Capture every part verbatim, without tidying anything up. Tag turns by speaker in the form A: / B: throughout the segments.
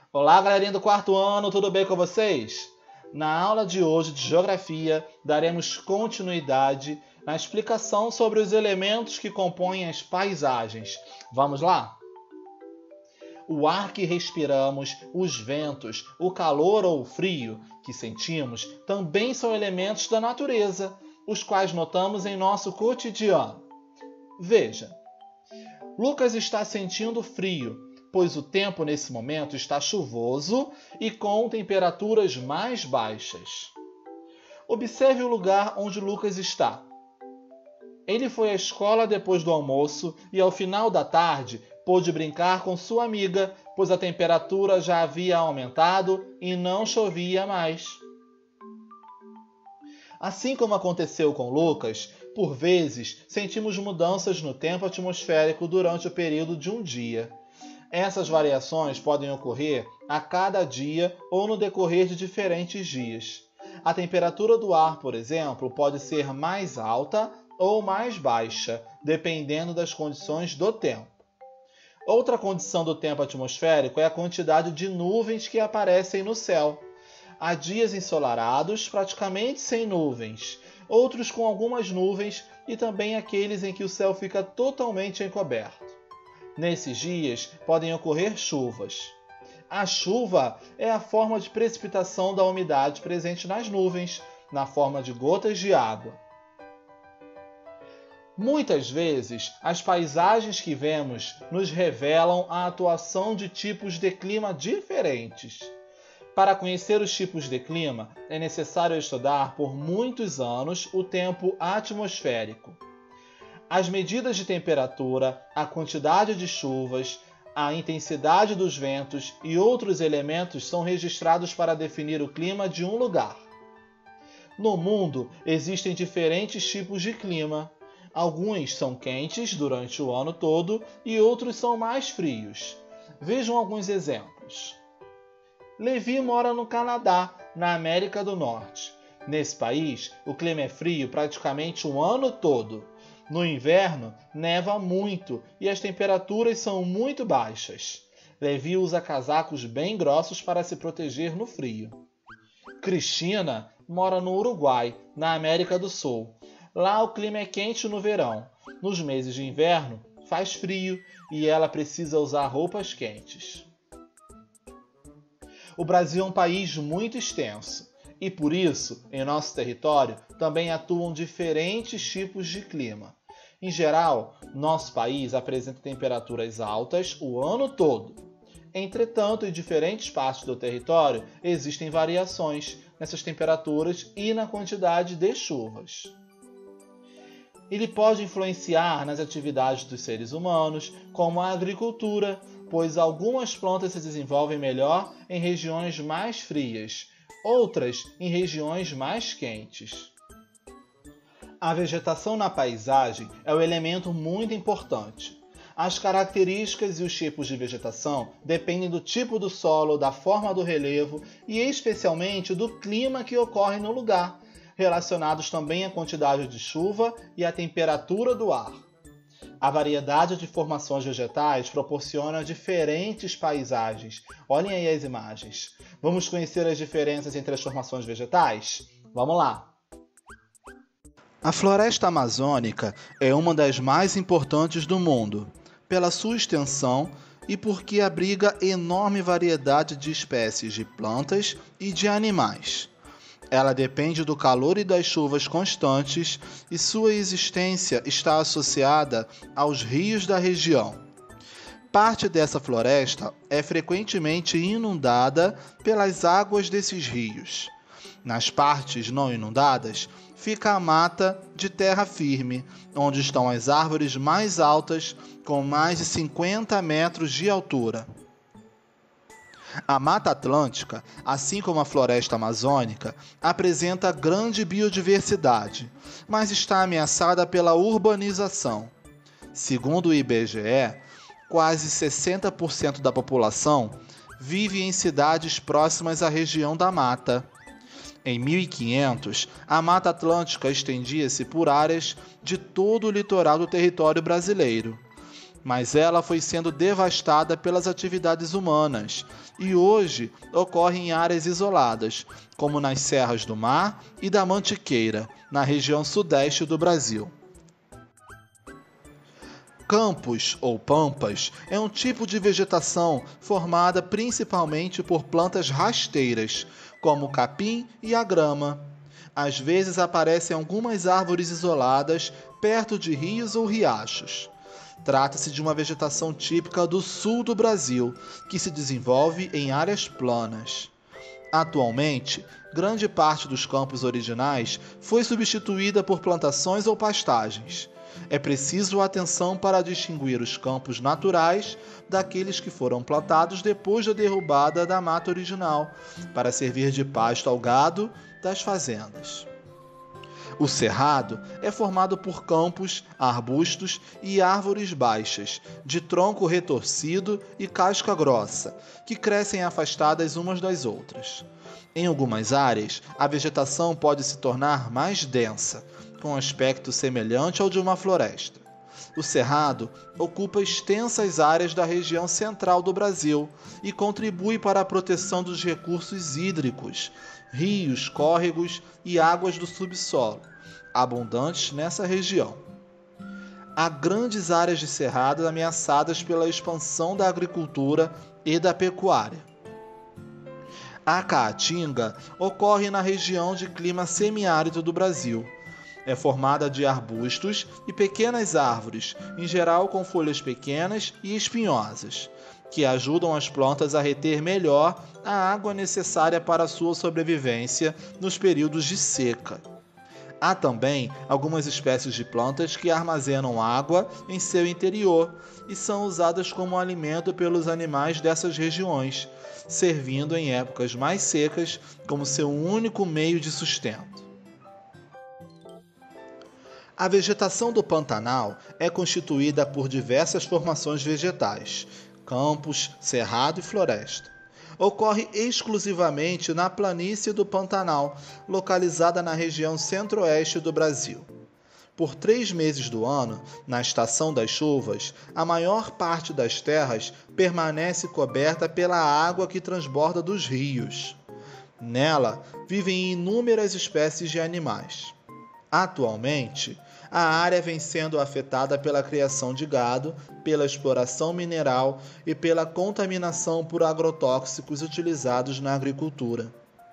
A: Olá, galerinha do quarto ano, tudo bem com vocês? Na aula de hoje de Geografia, daremos continuidade na explicação sobre os elementos que compõem as paisagens. Vamos lá? O ar que respiramos, os ventos, o calor ou o frio que sentimos também são elementos da natureza, os quais notamos em nosso cotidiano. Veja, Lucas está sentindo frio, pois o tempo nesse momento está chuvoso e com temperaturas mais baixas. Observe o lugar onde Lucas está. Ele foi à escola depois do almoço e ao final da tarde pôde brincar com sua amiga, pois a temperatura já havia aumentado e não chovia mais. Assim como aconteceu com Lucas, por vezes sentimos mudanças no tempo atmosférico durante o período de um dia. Essas variações podem ocorrer a cada dia ou no decorrer de diferentes dias. A temperatura do ar, por exemplo, pode ser mais alta ou mais baixa, dependendo das condições do tempo. Outra condição do tempo atmosférico é a quantidade de nuvens que aparecem no céu. Há dias ensolarados, praticamente sem nuvens, outros com algumas nuvens e também aqueles em que o céu fica totalmente encoberto. Nesses dias podem ocorrer chuvas. A chuva é a forma de precipitação da umidade presente nas nuvens, na forma de gotas de água. Muitas vezes, as paisagens que vemos nos revelam a atuação de tipos de clima diferentes. Para conhecer os tipos de clima, é necessário estudar por muitos anos o tempo atmosférico. As medidas de temperatura, a quantidade de chuvas, a intensidade dos ventos e outros elementos são registrados para definir o clima de um lugar. No mundo, existem diferentes tipos de clima. Alguns são quentes durante o ano todo e outros são mais frios. Vejam alguns exemplos. Levi mora no Canadá, na América do Norte. Nesse país, o clima é frio praticamente o ano todo. No inverno, neva muito e as temperaturas são muito baixas. Levi usa casacos bem grossos para se proteger no frio. Cristina mora no Uruguai, na América do Sul. Lá o clima é quente no verão. Nos meses de inverno, faz frio e ela precisa usar roupas quentes. O Brasil é um país muito extenso e, por isso, em nosso território também atuam diferentes tipos de clima. Em geral, nosso país apresenta temperaturas altas o ano todo. Entretanto, em diferentes partes do território existem variações nessas temperaturas e na quantidade de chuvas. Ele pode influenciar nas atividades dos seres humanos, como a agricultura, pois algumas plantas se desenvolvem melhor em regiões mais frias, outras em regiões mais quentes. A vegetação na paisagem é um elemento muito importante. As características e os tipos de vegetação dependem do tipo do solo, da forma do relevo e especialmente do clima que ocorre no lugar, relacionados também à quantidade de chuva e à temperatura do ar. A variedade de formações vegetais proporciona diferentes paisagens. Olhem aí as imagens. Vamos conhecer as diferenças entre as formações vegetais? Vamos lá! A floresta amazônica é uma das mais importantes do mundo, pela sua extensão e porque abriga enorme variedade de espécies de plantas e de animais. Ela depende do calor e das chuvas constantes e sua existência está associada aos rios da região. Parte dessa floresta é frequentemente inundada pelas águas desses rios. Nas partes não inundadas, fica a mata de terra firme, onde estão as árvores mais altas, com mais de cinquenta metros de altura. A Mata Atlântica, assim como a floresta amazônica, apresenta grande biodiversidade, mas está ameaçada pela urbanização. Segundo o I B G E, quase sessenta por cento da população vive em cidades próximas à região da mata. Em mil e quinhentos, a Mata Atlântica estendia-se por áreas de todo o litoral do território brasileiro. mas ela foi sendo devastada pelas atividades humanas e hoje ocorre em áreas isoladas, como nas Serras do Mar e da Mantiqueira, na região sudeste do Brasil. Campos ou pampas é um tipo de vegetação formada principalmente por plantas rasteiras, como o capim e a grama. Às vezes aparecem algumas árvores isoladas perto de rios ou riachos. Trata-se de uma vegetação típica do sul do Brasil, que se desenvolve em áreas planas. Atualmente, grande parte dos campos originais foi substituída por plantações ou pastagens. É preciso atenção para distinguir os campos naturais daqueles que foram plantados depois da derrubada da mata original, para servir de pasto ao gado das fazendas. O cerrado é formado por campos, arbustos e árvores baixas, de tronco retorcido e casca grossa, que crescem afastadas umas das outras. Em algumas áreas, a vegetação pode se tornar mais densa, com aspecto semelhante ao de uma floresta. O cerrado ocupa extensas áreas da região central do Brasil e contribui para a proteção dos recursos hídricos, rios, córregos e águas do subsolo, abundantes nessa região. Há grandes áreas de cerrado ameaçadas pela expansão da agricultura e da pecuária. A caatinga ocorre na região de clima semiárido do Brasil. É formada de arbustos e pequenas árvores, em geral com folhas pequenas e espinhosas, que ajudam as plantas a reter melhor a água necessária para a sua sobrevivência nos períodos de seca. Há também algumas espécies de plantas que armazenam água em seu interior e são usadas como alimento pelos animais dessas regiões, servindo em épocas mais secas como seu único meio de sustento. A vegetação do Pantanal é constituída por diversas formações vegetais, campos, cerrado e floresta. Ocorre exclusivamente na planície do Pantanal, localizada na região centro-oeste do Brasil. Por três meses do ano, na estação das chuvas, a maior parte das terras permanece coberta pela água que transborda dos rios. Nela, vivem inúmeras espécies de animais. Atualmente, a área vem sendo afetada pela criação de gado, pela exploração mineral e pela contaminação por agrotóxicos utilizados na agricultura.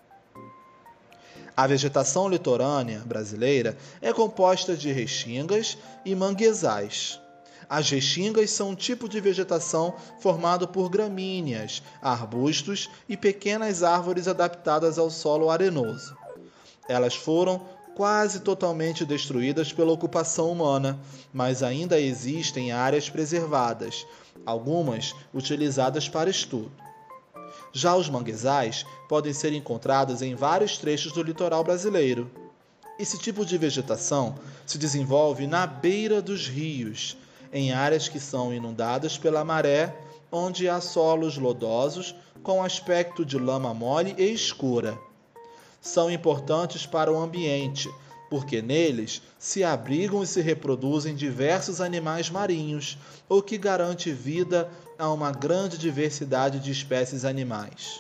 A: A vegetação litorânea brasileira é composta de restingas e manguezais. As restingas são um tipo de vegetação formado por gramíneas, arbustos e pequenas árvores adaptadas ao solo arenoso. Elas foram quase totalmente destruídas pela ocupação humana, mas ainda existem áreas preservadas, algumas utilizadas para estudo. Já os manguezais podem ser encontrados em vários trechos do litoral brasileiro. Esse tipo de vegetação se desenvolve na beira dos rios, em áreas que são inundadas pela maré, onde há solos lodosos com aspecto de lama mole e escura. São importantes para o ambiente, porque neles se abrigam e se reproduzem diversos animais marinhos, o que garante vida a uma grande diversidade de espécies animais.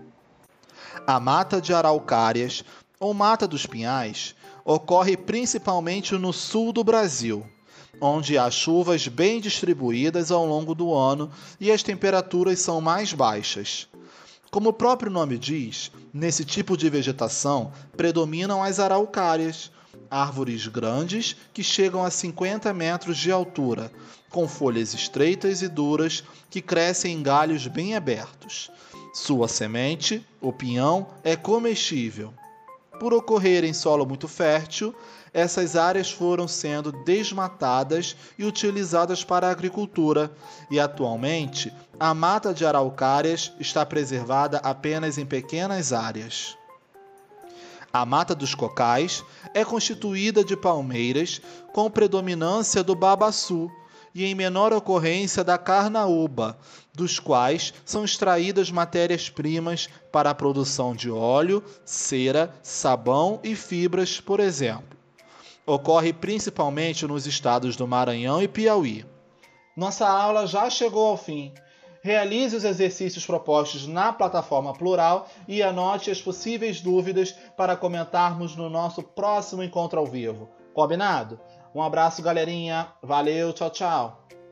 A: A mata de araucárias, ou mata dos pinhais, ocorre principalmente no sul do Brasil, onde há chuvas bem distribuídas ao longo do ano e as temperaturas são mais baixas. Como o próprio nome diz, nesse tipo de vegetação predominam as araucárias, árvores grandes que chegam a cinquenta metros de altura, com folhas estreitas e duras que crescem em galhos bem abertos. Sua semente, o pinhão, é comestível. Por ocorrer em solo muito fértil, essas áreas foram sendo desmatadas e utilizadas para a agricultura, e atualmente a mata de araucárias está preservada apenas em pequenas áreas. A mata dos cocais é constituída de palmeiras com predominância do babaçu e em menor ocorrência da carnaúba, dos quais são extraídas matérias-primas para a produção de óleo, cera, sabão e fibras, por exemplo. Ocorre principalmente nos estados do Maranhão e Piauí. Nossa aula já chegou ao fim. Realize os exercícios propostos na plataforma Plural e anote as possíveis dúvidas para comentarmos no nosso próximo encontro ao vivo. Combinado? Um abraço, galerinha. Valeu, tchau, tchau.